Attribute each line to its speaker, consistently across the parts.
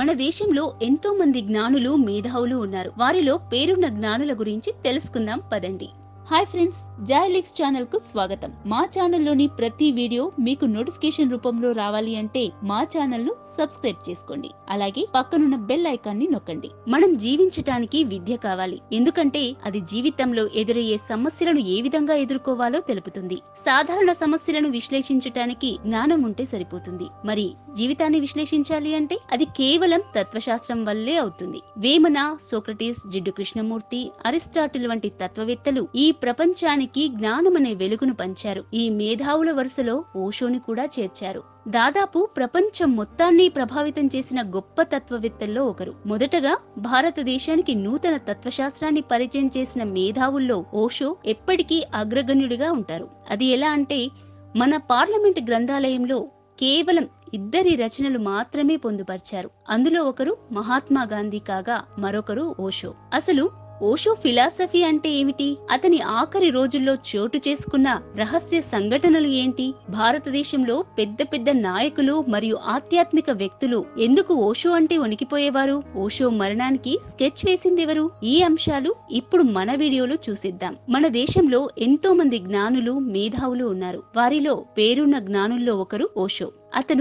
Speaker 1: మన దేశంలో ఎంతో మంది జ్ఞానులు మేధావులు ఉన్నారు. వారిలో పేరున్న జ్ఞానుల గురించి తెలుసుకుందాం పదండి. హాయ్ ఫ్రెండ్స్, జాయిలిక్స్ ఛానల్ కు స్వాగతం. మా ఛానల్లోని ప్రతి వీడియో మీకు నోటిఫికేషన్ రూపంలో రావాలి అంటే మా ఛానల్ ను సబ్స్క్రైబ్ చేసుకోండి. అలాగే పక్కనున్న బెల్ ఐకాన్ ని నొక్కండి. మనం జీవించటానికి విద్య కావాలి, ఎందుకంటే అది జీవితంలో ఎదురయ్యే సమస్యలను ఏ విధంగా ఎదుర్కోవాలో తెలుపుతుంది. సాధారణ సమస్యలను విశ్లేషించటానికి జ్ఞానం ఉంటే సరిపోతుంది. మరి జీవితాన్ని విశ్లేషించాలి అంటే అది కేవలం తత్వశాస్త్రం వల్లే అవుతుంది. వేమన, సోక్రటీస్, జిడ్డు కృష్ణమూర్తి, అరిస్టాటిల్ వంటి తత్వవేత్తలు ఈ ప్రపంచానికి జ్ఞానమనే వెలుగును పంచారు. ఈ మేధావుల వరుసలో ఓషోని కూడా చేర్చారు. దాదాపు ప్రపంచం మొత్తాన్ని ప్రభావితం చేసిన గొప్ప తత్వవేత్తల్లో ఒకరు. మొదటగా భారతదేశానికి నూతన తత్వశాస్త్రాన్ని పరిచయం చేసిన మేధావుల్లో ఓషో ఎప్పటికీ అగ్రగణ్యుడిగా ఉంటారు. అది ఎలా అంటే, మన పార్లమెంట్ గ్రంథాలయంలో కేవలం 2 రచనలు మాత్రమే పొందుపరిచారు. అందులో ఒకరు మహాత్మా గాంధీ కాగా మరొకరు ఓషో. అసలు ఓషో ఫిలాసఫీ అంటే ఏమిటి? అతని ఆఖరి రోజుల్లో చోటు చేసుకున్న రహస్య సంఘటనలు ఏంటి? భారతదేశంలో పెద్ద పెద్ద నాయకులు మరియు ఆధ్యాత్మిక వ్యక్తులు ఎందుకు ఓషో అంటే వణికిపోయేవారు? ఓషో మరణానికి స్కెచ్ వేసిందెవరు? ఈ అంశాలు ఇప్పుడు మన వీడియోలో చూసిద్దాం. మన దేశంలో ఎంతో మంది జ్ఞానులు, మేధావులు ఉన్నారు. వారిలో పేరున్న జ్ఞానుల్లో ఒకరు ఓషో. అతను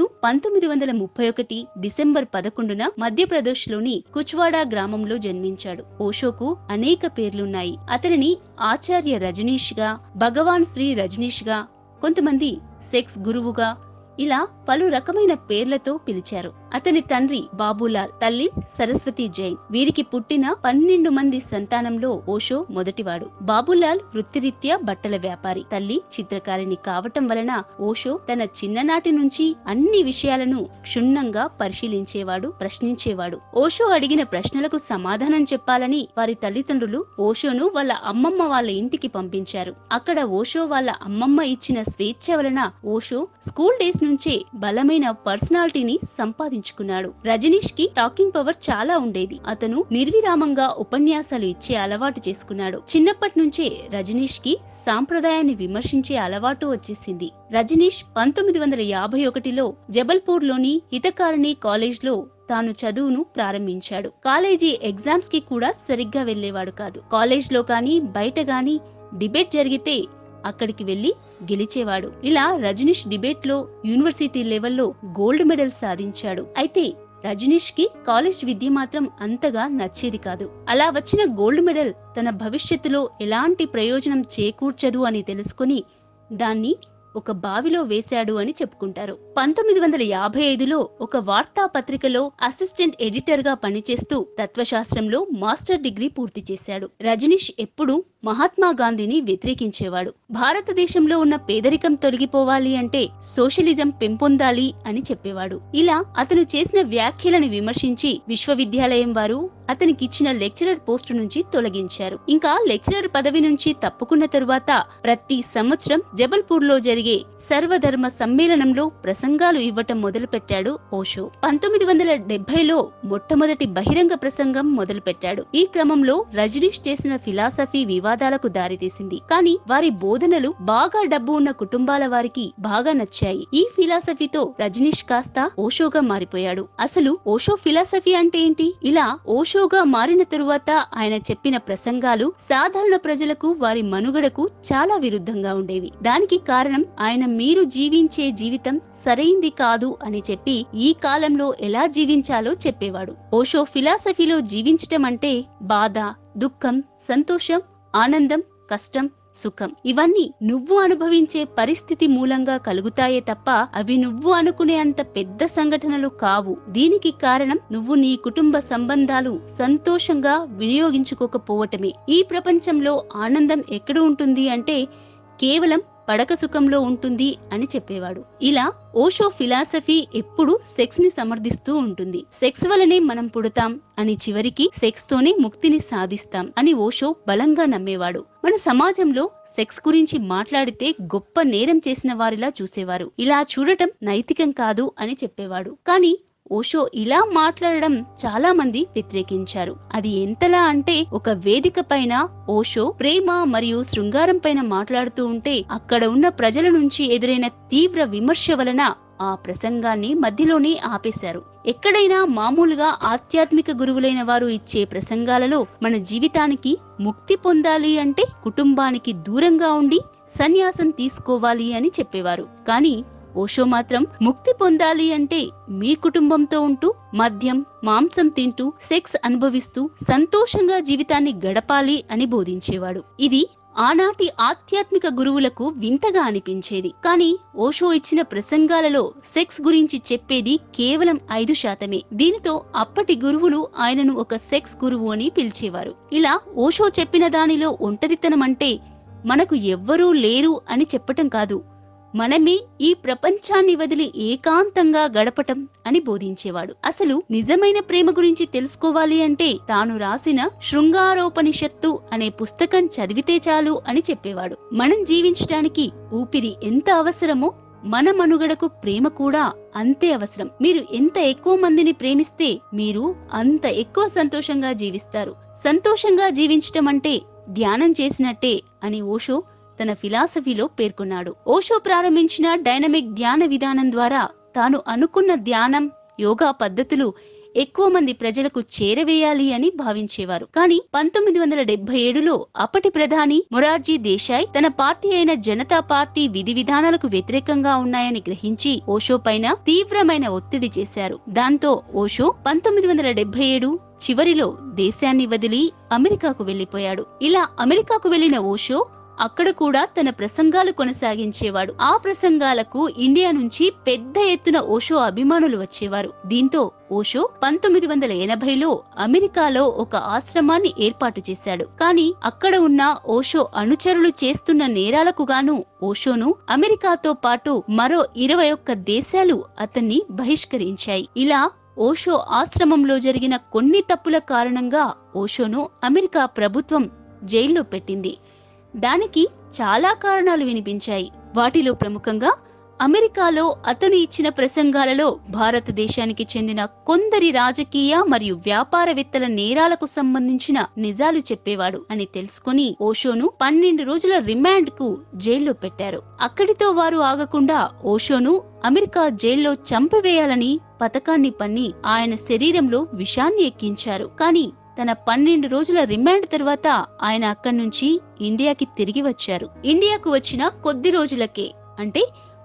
Speaker 1: 1931 డిసెంబర్ 11న మధ్యప్రదేశ్ లోని కుచ్వాడా గ్రామంలో జన్మించాడు. ఓషోకు అనేక పేర్లున్నాయి. అతనిని ఆచార్య రజనీష్ గా, భగవాన్ శ్రీ రజనీష్ గా, కొంతమంది సెక్స్ గురువుగా, ఇలా పలు రకమైన పేర్లతో పిలిచారు. అతని తండ్రి బాబులాల్, తల్లి సరస్వతి జైన్. వీరికి పుట్టిన 12 మంది సంతానంలో ఓషో మొదటివాడు. బాబులాల్ వృత్తిరీత్యా బట్టల వ్యాపారి, తల్లి చిత్రకారిణి కావటం వలన ఓషో తన చిన్ననాటి నుంచి అన్ని విషయాలను క్షుణ్ణంగా పరిశీలించేవాడు, ప్రశ్నించేవాడు. ఓషో అడిగిన ప్రశ్నలకు సమాధానం చెప్పాలని వారి తల్లిదండ్రులు ఓషోను వాళ్ళ అమ్మమ్మ వాళ్ళ ఇంటికి పంపించారు. అక్కడ ఓషో వాళ్ళ అమ్మమ్మ ఇచ్చిన స్వేచ్ఛ వలన ఓషో స్కూల్ డేస్ నుంచే బలమైన పర్సనాలిటీని సంపాదించుకున్నాడు. రజనీష్ కి టాకింగ్ పవర్ చాలా ఉండేది. అతను నిర్విరామంగా ఉపన్యాసాలు ఇచ్చే అలవాటు చేసుకున్నాడు. చిన్నప్పటి నుంచే రజనీష్ కి సాంప్రదాయాన్ని విమర్శించే అలవాటు వచ్చేసింది. రజనీష్ 1951లో జబల్పూర్ లోని హితకారిణి కాలేజ్ లో తాను చదువును ప్రారంభించాడు. కాలేజీ ఎగ్జామ్స్ కి కూడా సరిగ్గా వెళ్లేవాడు కాదు. కాలేజ్ లో కానీ బయట గానీ డిబేట్ జరిగితే అక్కడికి వెళ్లి గెలిచేవాడు. ఇలా రజనీష్ డిబేట్ లో యూనివర్సిటీ లెవెల్లో గోల్డ్ మెడల్ సాధించాడు. అయితే రజనీష్ కి కాలేజ్ విద్య మాత్రం అంతగా నచ్చేది కాదు. అలా వచ్చిన గోల్డ్ మెడల్ తన భవిష్యత్తులో ఎలాంటి ప్రయోజనం చేకూర్చదు అని తెలుసుకుని దాన్ని ఒక బావిలో వేశాడు అని చెప్పుకుంటారు. 1955లో ఒక వార్తాపత్రికలో అసిస్టెంట్ ఎడిటర్ గా పనిచేస్తూ తత్వశాస్త్రంలో మాస్టర్ డిగ్రీ పూర్తి చేశాడు. రజనీష్ ఎప్పుడూ మహాత్మా గాంధీని వ్యతిరేకించేవాడు. భారతదేశంలో ఉన్న పేదరికం తొలగిపోవాలి అంటే సోషలిజం పెంపొందాలి అని చెప్పేవాడు. ఇలా అతను చేసిన వ్యాఖ్యలను విమర్శించి విశ్వవిద్యాలయం వారు అతనికిచ్చిన లెక్చరర్ పోస్టు నుంచి తొలగించారు. ఇంకా లెక్చరర్ పదవి నుంచి తప్పుకున్న తరువాత ప్రతి సంవత్సరం జబల్పూర్ లో జరిగే సర్వధర్మ సమ్మేళనంలో ప్రసంగాలు ఇవ్వటం మొదలుపెట్టాడు ఓషో. 1970లో మొట్టమొదటి బహిరంగ ప్రసంగం మొదలుపెట్టాడు. ఈ క్రమంలో రజనీష్ చేసిన ఫిలాసఫీ వివాదాలకు దారితీసింది. కానీ వారి బోధనలు బాగా డబ్బు ఉన్న కుటుంబాల వారికి బాగా నచ్చాయి. ఈ ఫిలాసఫీతో రజనీష్ కాస్త ఓషోగా మారిపోయాడు. అసలు ఓషో ఫిలాసఫీ అంటే ఏంటి? ఇలా ఓషోగా మారిన తరువాత ఆయన చెప్పిన ప్రసంగాలు సాధారణ ప్రజలకు, వారి మనుగడకు చాలా విరుద్ధంగా ఉండేవి. దానికి కారణం ఆయన మీరు జీవించే జీవితం సరైంది కాదు అని చెప్పి ఈ కాలంలో ఎలా జీవించాలో చెప్పేవాడు. ఓషో ఫిలాసఫీలో జీవించటం అంటే బాధ, దుఃఖం, సంతోషం, ఆనందం, కష్టం, సుఖం ఇవన్నీ నువ్వు అనుభవించే పరిస్థితి మూలంగా కలుగుతాయే తప్ప అవి నువ్వు అనుకునే అంత పెద్ద సంఘటనలు కావు. దీనికి కారణం నువ్వు నీ కుటుంబ సంబంధాలు సంతోషంగా వినియోగించుకోకపోవటమే. ఈ ప్రపంచంలో ఆనందం ఎక్కడ ఉంటుంది అంటే కేవలం పడక సుఖంలో ఉంటుంది అని చెప్పేవాడు. ఇలా ఓషో ఫిలాసఫీ ఎప్పుడు సెక్స్ ని సమర్థిస్తూ ఉంటుంది. సెక్స్ వలనే మనం పుడతాం అని, చివరికి సెక్స్ తోనే ముక్తిని సాధిస్తాం అని ఓషో బలంగా నమ్మేవాడు. మన సమాజంలో సెక్స్ గురించి మాట్లాడితే గొప్ప నేరం చేసిన వారిలా చూసేవారు. ఇలా చూడటం నైతికం కాదు అని చెప్పేవాడు. కానీ ఓషో ఇలా మాట్లాడడం చాలా మంది వ్యతిరేకించారు. అది ఎంతలా అంటే ఒక వేదిక పైన ఓషో ప్రేమ మరియు శృంగారం పైన మాట్లాడుతూ ఉంటే అక్కడ ఉన్న ప్రజల నుంచి ఎదురైన తీవ్ర విమర్శ వలన ఆ ప్రసంగాన్ని మధ్యలోనే ఆపేశారు. ఎక్కడైనా మామూలుగా ఆధ్యాత్మిక గురువులైన వారు ఇచ్చే ప్రసంగాలలో మన జీవితానికి ముక్తి పొందాలి అంటే కుటుంబానికి దూరంగా ఉండి సన్యాసం తీసుకోవాలి అని చెప్పేవారు. కానీ ఓషో మాత్రం ముక్తి పొందాలి అంటే మీ కుటుంబంతో ఉంటూ మద్యం మాంసం తింటూ సెక్స్ అనుభవిస్తూ సంతోషంగా జీవితాన్ని గడపాలి అని బోధించేవాడు. ఇది ఆనాటి ఆధ్యాత్మిక గురువులకు వింతగా అనిపించేది. కానీ ఓషో ఇచ్చిన ప్రసంగాలలో సెక్స్ గురించి చెప్పేది కేవలం 5%. దీనితో అప్పటి గురువులు ఆయనను ఒక సెక్స్ గురువు అని పిలిచేవారు. ఇలా ఓషో చెప్పిన దానిలో ఒంటరితనం అంటే మనకు ఎవ్వరూ లేరు అని చెప్పటం కాదు, మనమే ఈ ప్రపంచాన్ని వదిలి ఏకాంతంగా గడపటం అని బోధించేవాడు. అసలు నిజమైన ప్రేమ గురించి తెలుసుకోవాలి అంటే తాను రాసిన శృంగారోపనిషత్తు అనే పుస్తకం చదివితే చాలు అని చెప్పేవాడు. మనం జీవించడానికి ఊపిరి ఎంత అవసరమో మన మనుగడకు ప్రేమ కూడా అంతే అవసరం. మీరు ఎంత ఎక్కువ మందిని ప్రేమిస్తే మీరు అంత ఎక్కువ సంతోషంగా జీవిస్తారు. సంతోషంగా జీవించటం అంటే ధ్యానం చేసినట్టే అని ఓషో తన ఫిలాసఫీలో పేర్కొన్నాడు. ఓషో ప్రారంభించిన డైనమిక్ ధ్యాన విధానం ద్వారా తాను అనుకున్న ధ్యానం యోగా పద్ధతులు ఎక్కువ మంది ప్రజలకు చేరవేయాలి అని భావించేవారు. కానీ 1977లో అప్పటి ప్రధాని మొరార్జీ దేశాయ్ తన పార్టీ అయిన జనతా పార్టీ విధి విధానాలకు వ్యతిరేకంగా ఉన్నాయని గ్రహించి ఓషో పైన తీవ్రమైన ఒత్తిడి చేశారు. దాంతో ఓషో 1977 చివరిలో దేశాన్ని వదిలి అమెరికాకు వెళ్లిపోయాడు. ఇలా అమెరికాకు వెళ్లిన ఓషో అక్కడ కూడా తన ప్రసంగాలు కొనసాగించేవాడు. ఆ ప్రసంగాలకు ఇండియా నుంచి పెద్ద ఎత్తున ఓషో అభిమానులు వచ్చేవారు. దీంతో ఓషో 1980లో అమెరికాలో ఒక ఆశ్రమాన్ని ఏర్పాటు చేశాడు. కానీ అక్కడ ఉన్న ఓషో అనుచరులు చేస్తున్న నేరాలకు గాను ఓషోను అమెరికాతో పాటు మరో 21 దేశాలు అతన్ని బహిష్కరించాయి. ఇలా ఓషో ఆశ్రమంలో జరిగిన కొన్ని తప్పుల కారణంగా ఓషోను అమెరికా ప్రభుత్వం జైల్లో పెట్టింది. దానికి చాలా కారణాలు వినిపించాయి. వాటిలో ప్రముఖంగా అమెరికాలో అతను ఇచ్చిన ప్రసంగాలలో భారతదేశానికి చెందిన కొందరి రాజకీయ మరియు వ్యాపారవేత్తల నేరాలకు సంబంధించిన నిజాలు చెప్పేవాడు అని తెలుసుకుని ఓషోను 12 రోజుల రిమాండ్ కు జైల్లో పెట్టారు. అక్కడితో వారు ఆగకుండా ఓషోను అమెరికా జైల్లో చంపివేయాలని పథకాన్ని పన్ని ఆయన శరీరంలో విషాన్ని ఎక్కించారు. కానీ తన 12 రోజుల రిమాండ్ తర్వాత ఆయన అక్కడి నుంచి ఇండియాకి తిరిగి వచ్చారు. ఇండియాకు వచ్చిన కొద్ది రోజులకే అంటే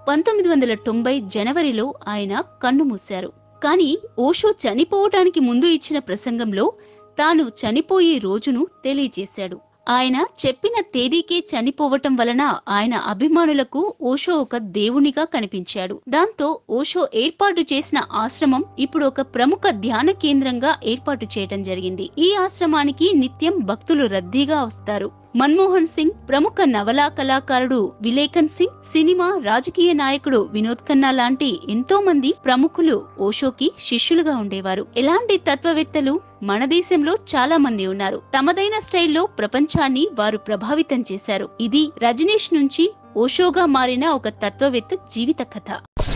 Speaker 1: 1990 జనవరిలో ఆయన కన్నుమూశారు. కానీ ఓషో చనిపోవటానికి ముందు ఇచ్చిన ప్రసంగంలో తాను చనిపోయే రోజును తెలియజేశాడు. ఆయన చెప్పిన తేదీకే చనిపోవటం వలన ఆయన అభిమానులకు ఓషో ఒక దేవునిగా కనిపించాడు. దాంతో ఓషో ఏర్పాటు చేసిన ఆశ్రమం ఇప్పుడు ఒక ప్రముఖ ధ్యాన కేంద్రంగా ఏర్పాటు చేయటం జరిగింది. ఈ ఆశ్రమానికి నిత్యం భక్తులు రద్దీగా వస్తారు. మన్మోహన్ సింగ్, ప్రముఖ నవలా కళాకారుడు విలేకన్ సింగ్, సినిమా రాజకీయ నాయకుడు వినోద్ ఖన్నా లాంటి ఎంతో మంది ప్రముఖులు ఓషోకి శిష్యులుగా ఉండేవారు. ఎలాంటి తత్వవేత్తలు మన దేశంలో చాలా మంది ఉన్నారు. తమదైన స్టైల్లో ప్రపంచాన్ని వారు ప్రభావితం చేశారు. ఇది రజనీష్ నుంచి ఓషోగా మారిన ఒక తత్వవేత్త జీవిత కథ.